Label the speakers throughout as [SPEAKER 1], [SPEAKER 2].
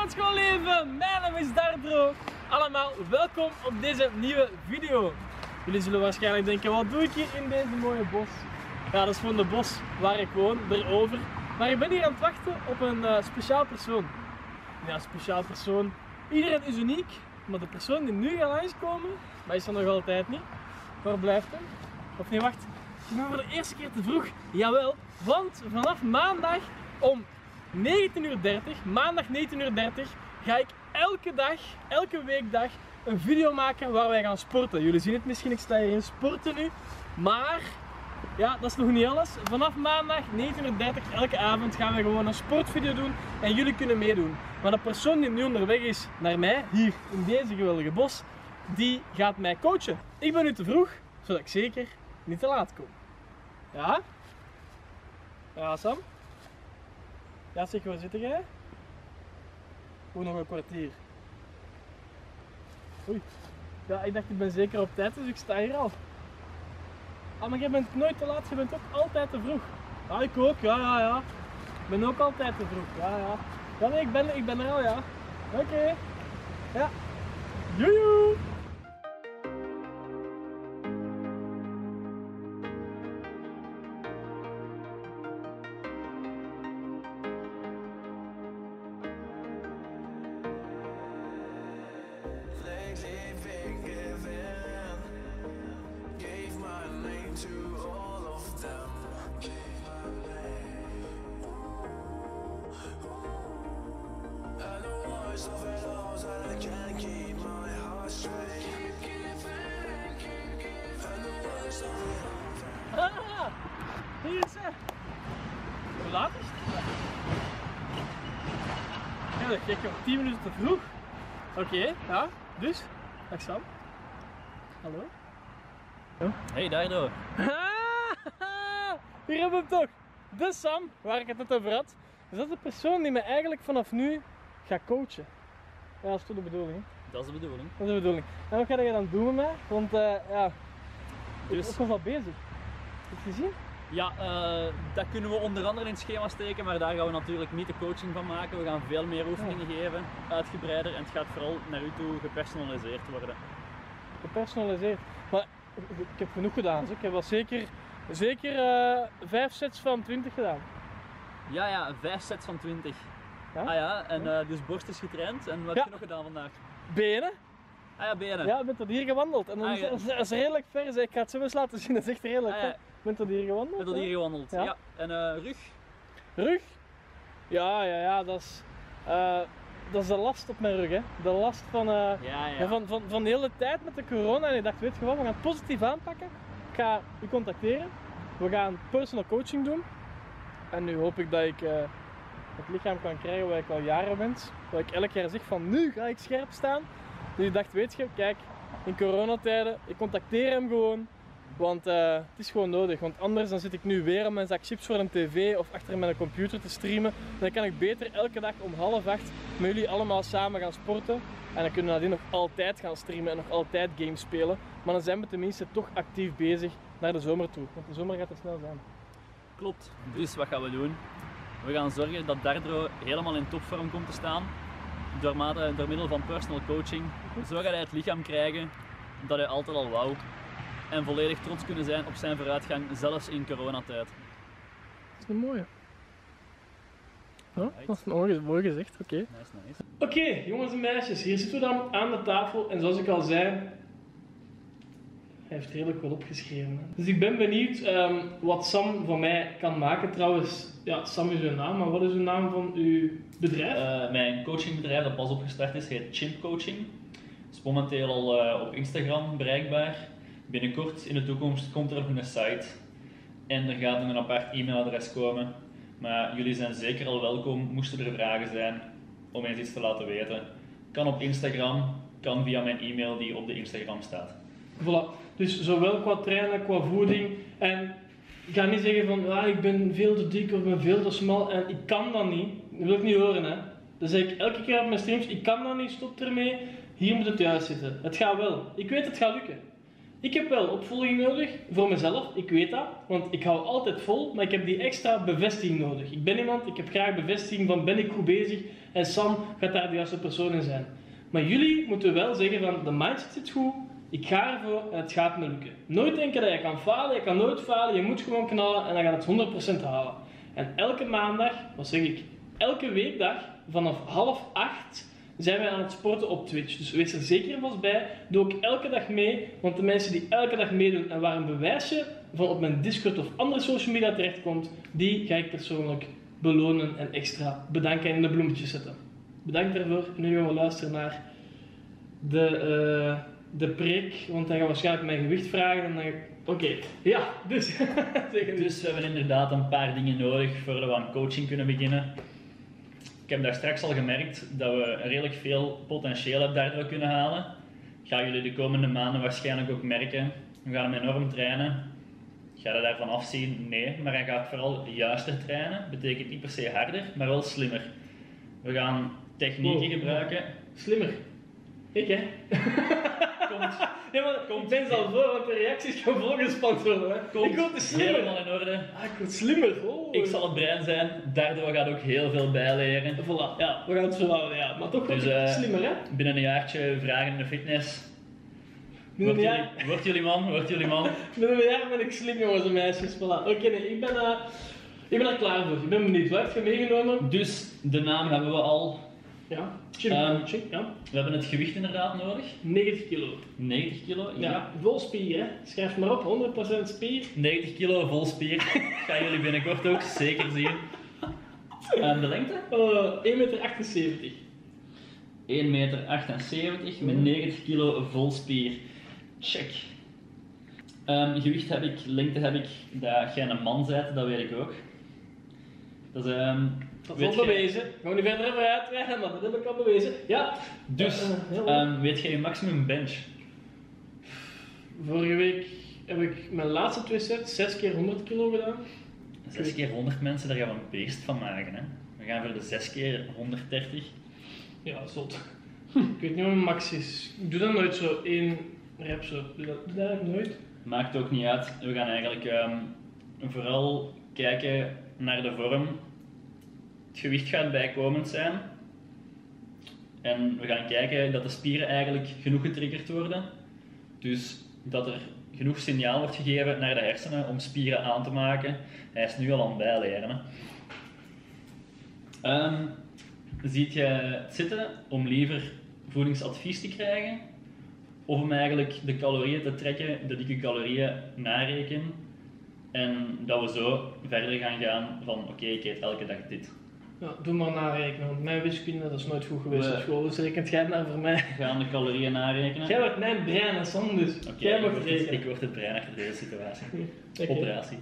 [SPEAKER 1] het schoolleven, mijn naam is Dardro. Allemaal welkom op deze nieuwe video. Jullie zullen waarschijnlijk denken, wat doe ik hier in deze mooie bos? Ja, dat is gewoon de bos waar ik woon, erover. Maar ik ben hier aan het wachten op een speciaal persoon. Ja, speciaal persoon. Iedereen is uniek, maar de persoon die nu gaat langskomen, maar is er nog altijd niet. Waar blijft hij? Of nee, wacht. Ik ben voor de eerste keer te vroeg. Jawel, want vanaf maandag om 19:30, maandag 19:30, ga ik elke dag, elke weekdag een video maken waar wij gaan sporten. Jullie zien het misschien, ik sta hier in sporten nu. Maar, ja, dat is nog niet alles. Vanaf maandag 19:30, elke avond gaan we gewoon een sportvideo doen en jullie kunnen meedoen. Maar de persoon die nu onderweg is naar mij, hier in deze geweldige bos, die gaat mij coachen. Ik ben nu te vroeg, zodat ik zeker niet te laat kom. Ja? Ja, Sam? Ja, zeg, waar zit jij? Hoe nog een kwartier. Oei. Ja, ik dacht ik ben zeker op tijd, dus ik sta hier al. Ah, maar jij bent nooit te laat, je bent ook altijd te vroeg. Ja, ik ook, ja. Ik ben ook altijd te vroeg, ja. Ja, nee, ik ben er al, ja. Oké. Ja. Joejoe! Ah, hier is ze. Hoe laat is het? Ja, dat gek, 10 minuten te vroeg. Oké, ja, dus. Dag Sam. Hallo. Oh.
[SPEAKER 2] Hey Dardo.
[SPEAKER 1] Hier hebben we hem toch. De Sam, waar ik het net over had. Dus dat is de persoon die me eigenlijk vanaf nu gaat coachen. Ja, dat is toch de bedoeling, hè?
[SPEAKER 2] Dat is de bedoeling.
[SPEAKER 1] Dat is de bedoeling. En wat ga je dan doen met mij? Want ja,
[SPEAKER 2] Dus...
[SPEAKER 1] ik was al bezig. Heb je gezien?
[SPEAKER 2] Ja, dat kunnen we onder andere in het schema steken, maar daar gaan we natuurlijk niet de coaching van maken. We gaan veel meer oefeningen geven, uitgebreider, en het gaat vooral naar u toe gepersonaliseerd worden.
[SPEAKER 1] Gepersonaliseerd. Maar ik heb genoeg gedaan. Dus ik heb wel zeker 5 sets van 20 gedaan.
[SPEAKER 2] Ja, 5 sets van 20.
[SPEAKER 1] Ja?
[SPEAKER 2] Ah ja, en dus borst is getraind. En wat heb je nog gedaan vandaag?
[SPEAKER 1] Benen.
[SPEAKER 2] Ah ja, benen.
[SPEAKER 1] Ja, ik ben tot hier gewandeld. En dat is redelijk ver. Ik ga het zo eens laten zien, dat is echt redelijk ver. Ik ben tot hier gewandeld.
[SPEAKER 2] Ik ben tot hier gewandeld, ja. En rug?
[SPEAKER 1] Rug? Ja, dat is de last op mijn rug, hè. De last van, van de hele tijd met de corona. En ik dacht, weet je wat, we gaan het positief aanpakken. Ik ga u contacteren. We gaan personal coaching doen. En nu hoop ik dat ik het lichaam kan krijgen waar ik al jaren wens. Dat ik elk jaar zeg van, nu ga ik scherp staan. Dus ik dacht, weet je, kijk, in coronatijden, ik contacteer hem gewoon. Want het is gewoon nodig, want anders dan zit ik nu weer op mijn zak chips voor een tv of achter mijn computer te streamen. Dan kan ik beter elke dag om 7:30 met jullie allemaal samen gaan sporten. En dan kunnen we nadien nog altijd gaan streamen en nog altijd games spelen. Maar dan zijn we tenminste toch actief bezig naar de zomer toe, want de zomer gaat er snel zijn.
[SPEAKER 2] Klopt. Dus wat gaan we doen? We gaan zorgen dat Dardro helemaal in topvorm komt te staan. Door middel van personal coaching. Zo gaat hij het lichaam krijgen dat hij altijd al wou. En volledig trots kunnen zijn op zijn vooruitgang, zelfs in coronatijd.
[SPEAKER 1] Dat is een mooie. Ja, dat is mooi gezegd, oké.
[SPEAKER 2] Nice.
[SPEAKER 1] Oké, jongens en meisjes, hier zitten we dan aan de tafel en zoals ik al zei, hij heeft redelijk wel opgeschreven. Hè? Dus ik ben benieuwd wat Sam van mij kan maken. Trouwens, ja, Sam is uw naam, maar wat is de naam van uw bedrijf?
[SPEAKER 2] Mijn coachingbedrijf dat pas opgestart is, heet Chimp Coaching. Het is momenteel al op Instagram bereikbaar. Binnenkort in de toekomst komt er nog een site en er gaat een apart e-mailadres komen. Maar jullie zijn zeker al welkom, moesten er vragen zijn, om eens iets te laten weten. Kan op Instagram, kan via mijn e-mail die op de Instagram staat.
[SPEAKER 1] Voilà, dus zowel qua trainen, qua voeding. En ik ga niet zeggen van ik ben veel te dik of ik ben veel te smal en ik kan dat niet. Dat wil ik niet horen, hè. Dat zeg ik elke keer op mijn streams, ik kan dat niet, stop ermee. Hier moet het juist zitten. Het gaat wel. Ik weet het gaat lukken. Ik heb wel opvolging nodig voor mezelf, ik weet dat, want ik hou altijd vol, maar ik heb die extra bevestiging nodig. Ik ben iemand, ik heb graag bevestiging van ben ik goed bezig en Sam gaat daar de juiste persoon in zijn. Maar jullie moeten wel zeggen van de mindset zit goed, ik ga ervoor en het gaat me lukken. Nooit denken dat je kan falen, je kan nooit falen, je moet gewoon knallen en dan gaat het 100% halen. En elke maandag, wat zeg ik, elke weekdag vanaf 7:30 zijn wij aan het sporten op Twitch. Dus wees er zeker vast bij. Doe ook elke dag mee. Want de mensen die elke dag meedoen en waar een bewijsje van op mijn Discord of andere social media terechtkomt, die ga ik persoonlijk belonen en extra bedanken en in de bloemetjes zetten. Bedankt daarvoor. En nu gaan we luisteren naar de preek. Want hij gaat waarschijnlijk mijn gewicht vragen. En dan Oké, ja, dus.
[SPEAKER 2] Dus we hebben inderdaad een paar dingen nodig voordat we aan coaching kunnen beginnen. Ik heb daar straks al gemerkt dat we redelijk veel potentieel daardoor kunnen halen. Gaan jullie de komende maanden waarschijnlijk ook merken. We gaan hem enorm trainen. Ga je daarvan afzien? Nee, maar hij gaat vooral juister trainen. Betekent niet per se harder, maar wel slimmer. We gaan technieken gebruiken.
[SPEAKER 1] Slimmer. Ik hè?
[SPEAKER 2] Komt,
[SPEAKER 1] Ja, maar ik ben al voor, want de reacties gaan volgespand worden. Hè. Ik word slimmer.
[SPEAKER 2] helemaal in orde.
[SPEAKER 1] Ah, ik word slimmer. Oh.
[SPEAKER 2] Ik zal het brein zijn, daardoor gaat ook heel veel bijleren.
[SPEAKER 1] Voilà, ja, we gaan het verhouden, ja. Maar toch word
[SPEAKER 2] Dus,
[SPEAKER 1] ik slimmer, hè?
[SPEAKER 2] Binnen een jaartje vragen in de fitness.
[SPEAKER 1] Binnen een jaar,
[SPEAKER 2] Wordt jullie man, wordt jullie man.
[SPEAKER 1] binnen een jaar ben ik slim, jongens en meisjes. Voilà. Oké, nee, ik ben er klaar voor. Ik ben benieuwd. Wat heb je meegenomen?
[SPEAKER 2] Dus, de naam hebben we al.
[SPEAKER 1] Ja, chip coaching, ja.
[SPEAKER 2] We hebben het gewicht inderdaad nodig.
[SPEAKER 1] 90 kilo.
[SPEAKER 2] 90 kilo,
[SPEAKER 1] Ja, vol spier, hè. Schrijf maar op, 100% spier.
[SPEAKER 2] 90 kilo vol spier. Gaan jullie binnenkort ook zeker zien. De lengte?
[SPEAKER 1] 1,78 meter.
[SPEAKER 2] 1,78 meter met 90 kilo vol spier. Check. Gewicht heb ik, lengte heb ik. Dat jij een man bent, dat weet ik ook. Dat is,
[SPEAKER 1] Dat is al bewezen. Ik ga niet verder over uitweiden, maar dat heb ik al bewezen. Ja.
[SPEAKER 2] Dus, weet jij je maximum bench?
[SPEAKER 1] Vorige week heb ik mijn laatste 2 sets 6 keer 100 kilo gedaan.
[SPEAKER 2] 6 keer 100 mensen, daar gaan we een beest van maken. Hè? We gaan voor de 6 keer 130.
[SPEAKER 1] Ja, zot. Ik weet niet wat mijn max is. Ik doe dat nooit zo, 1 rep zo. Doe dat eigenlijk nooit.
[SPEAKER 2] Maakt ook niet uit. We gaan eigenlijk vooral kijken naar de vorm. Het gewicht gaat bijkomend zijn. En we gaan kijken dat de spieren eigenlijk genoeg getriggerd worden. Dus dat er genoeg signaal wordt gegeven naar de hersenen om spieren aan te maken. Hij is nu al aan het bijleren. Ziet je het zitten om liever voedingsadvies te krijgen? Of om eigenlijk de calorieën te trekken, de dikke calorieën narekenen? En dat we zo verder gaan van oké, ik eet elke dag dit.
[SPEAKER 1] Ja, doe maar narekenen, want mijn wiskunde dat is nooit goed geweest op school, dus rekent jij naar voor mij.
[SPEAKER 2] We gaan de calorieën narekenen.
[SPEAKER 1] Jij wordt mijn brein en Sam, dus jij mag rekenen.
[SPEAKER 2] Ik word het brein achter deze situatie.
[SPEAKER 1] Okay.
[SPEAKER 2] Operatie.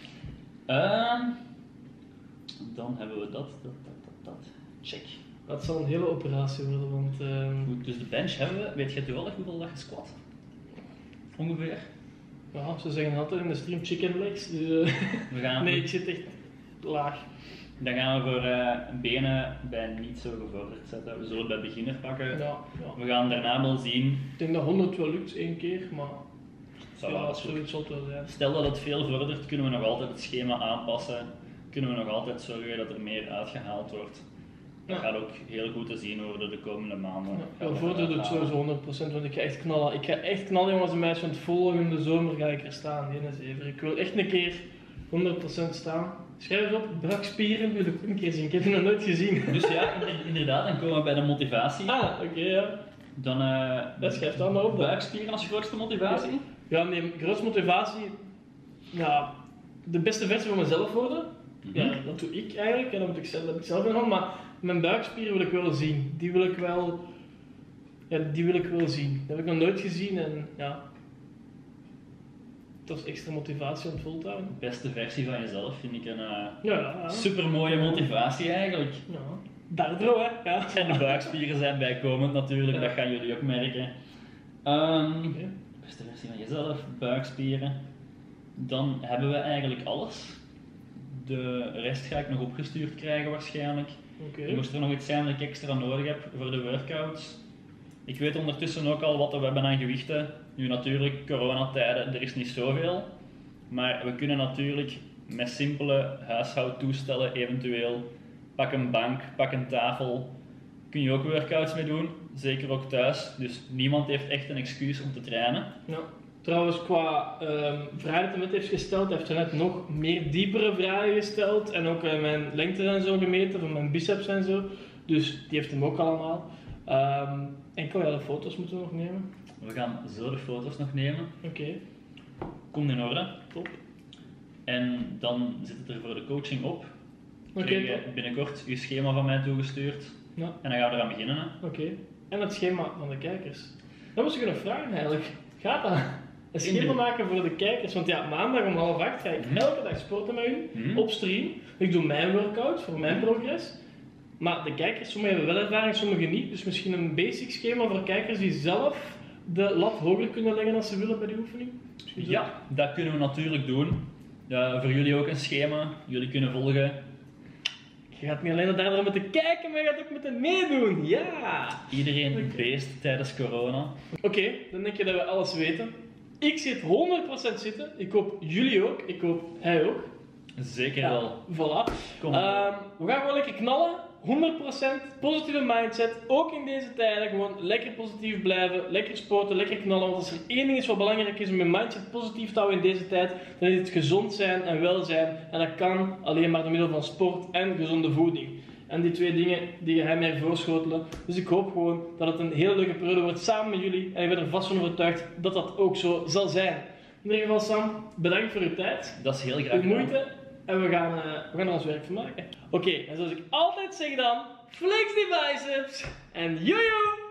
[SPEAKER 2] Dan hebben we dat. Check.
[SPEAKER 1] Dat zal een hele operatie worden, want...
[SPEAKER 2] Goed, dus de bench hebben we. Weet je toevallig hoeveel dat je squat? Ongeveer?
[SPEAKER 1] Ja, ze zeggen altijd in de stream chicken legs, dus...
[SPEAKER 2] We gaan
[SPEAKER 1] nee, ik zit echt laag.
[SPEAKER 2] Dan gaan we voor benen bij niet zo gevorderd zetten. We zullen het bij beginner pakken.
[SPEAKER 1] Ja, ja.
[SPEAKER 2] We gaan daarna wel zien.
[SPEAKER 1] Ik denk dat 100 wel lukt, 1 keer, maar...
[SPEAKER 2] Ja,
[SPEAKER 1] zoiets zal het wel zijn.
[SPEAKER 2] Stel dat het veel vordert, kunnen we nog altijd het schema aanpassen. Kunnen we nog altijd zorgen dat er meer uitgehaald wordt. Dat gaat ook heel goed te zien worden de komende maanden.
[SPEAKER 1] Ja, voordat doe ik sowieso 100%, want ik ga echt knallen. Ik ga echt knallen, jongens en meisjes, want volgende zomer ga ik er staan, die zever. Ik wil echt een keer 100% staan. Schrijf eens op, buikspieren wil ik ook een keer zien. Ik heb die nog nooit gezien.
[SPEAKER 2] Dus ja, inderdaad, dan komen we bij de motivatie.
[SPEAKER 1] Ah, oké, ja.
[SPEAKER 2] Dan
[SPEAKER 1] dat schrijft dan maar op.
[SPEAKER 2] Buikspieren als grootste motivatie?
[SPEAKER 1] Ja, nee, grootste motivatie... Ja, de beste versie van mezelf worden. Ja, dat doe ik eigenlijk en dat heb ik zelf in hand, maar mijn buikspieren wil ik wel zien. Die wil ik wel zien. Dat heb ik nog nooit gezien en ja... Dat is extra motivatie om het vol te houden.
[SPEAKER 2] De beste versie van jezelf vind ik een
[SPEAKER 1] ja.
[SPEAKER 2] super mooie motivatie eigenlijk.
[SPEAKER 1] Ja. Daardoor, hè? Ja.
[SPEAKER 2] En de buikspieren zijn bijkomend natuurlijk, dat gaan jullie ook merken.
[SPEAKER 1] Okay.
[SPEAKER 2] Beste versie van jezelf, buikspieren. Dan hebben we eigenlijk alles. De rest ga ik nog opgestuurd krijgen waarschijnlijk.
[SPEAKER 1] Okay.
[SPEAKER 2] Moest er nog iets zijn dat ik extra nodig heb voor de workouts. Ik weet ondertussen ook al wat we hebben aan gewichten. Nu natuurlijk, coronatijden, er is niet zoveel. Maar we kunnen natuurlijk met simpele huishoudtoestellen eventueel, pak een bank, pak een tafel, kun je ook workouts mee doen. Zeker ook thuis. Dus niemand heeft echt een excuus om te trainen.
[SPEAKER 1] Ja. Trouwens, qua vragen die hij net heeft gesteld, heeft hij net nog meer diepere vragen gesteld. En ook mijn lengte en zo gemeten, van mijn biceps en zo. Dus die heeft hem ook allemaal. Enkel de foto's moeten we nog nemen.
[SPEAKER 2] We gaan zo de foto's nog nemen.
[SPEAKER 1] Oké.
[SPEAKER 2] Komt in orde.
[SPEAKER 1] Top.
[SPEAKER 2] En dan zit het er voor de coaching op.
[SPEAKER 1] Oké,
[SPEAKER 2] Krijg je binnenkort je schema van mij toegestuurd.
[SPEAKER 1] Ja.
[SPEAKER 2] En dan gaan we eraan beginnen. Hè.
[SPEAKER 1] Oké. En het schema van de kijkers. Dat moest ik nog vragen eigenlijk. Gaat dat? Een schema maken voor de kijkers. Want ja, maandag om 7:30 ga ik elke dag sporten met u. Op stream. Ik doe mijn workout voor mijn progress. Maar de kijkers, sommigen hebben wel ervaring, sommigen niet. Dus misschien een basic schema voor kijkers die zelf de lat hoger kunnen leggen als ze willen bij die oefening.
[SPEAKER 2] Ja, dat kunnen we natuurlijk doen. Voor jullie ook een schema. Jullie kunnen volgen.
[SPEAKER 1] Je gaat niet alleen daar moeten kijken, maar je gaat ook moeten meedoen. Ja!
[SPEAKER 2] Iedereen beest tijdens corona.
[SPEAKER 1] Oké, dan denk je dat we alles weten. Ik zit 100% zitten. Ik hoop jullie ook. Ik hoop hij ook.
[SPEAKER 2] Zeker
[SPEAKER 1] Ja,
[SPEAKER 2] wel.
[SPEAKER 1] voilà.
[SPEAKER 2] Kom.
[SPEAKER 1] We gaan gewoon lekker knallen. 100% positieve mindset. Ook in deze tijden. Gewoon lekker positief blijven. Lekker sporten, lekker knallen. Want als er één ding is wat belangrijk is om je mindset positief te houden in deze tijd, dan is het gezond zijn en welzijn. En dat kan alleen maar door middel van sport en gezonde voeding. En die twee dingen die hij mij voorschotelen. Dus ik hoop gewoon dat het een hele leuke periode wordt samen met jullie. En ik ben er vast van overtuigd dat dat ook zo zal zijn. In ieder geval Sam, bedankt voor uw tijd.
[SPEAKER 2] Dat is heel graag
[SPEAKER 1] Uw
[SPEAKER 2] gedaan.
[SPEAKER 1] moeite. En we gaan er ons werk van maken. Oké, en zoals ik altijd zeg dan, flex die biceps. En jojo!